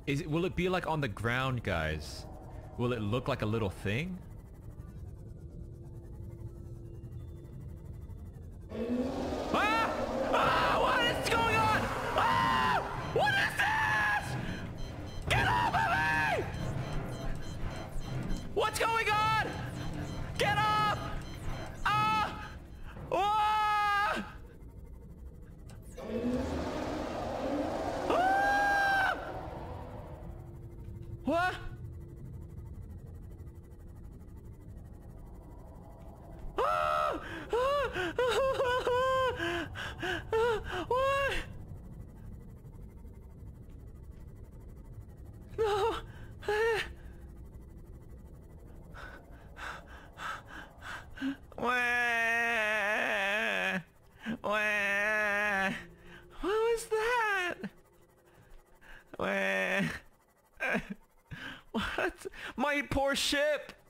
Will it be like on the ground, guys? Will it look like a little thing? Ah! Ah! What is going on? Ah! What is this? Get off of me! What's going on? Get off! Ah! Ah! Ah! What? Ah! What? No. Wah. Wah. What was that? Wah. What? My poor ship.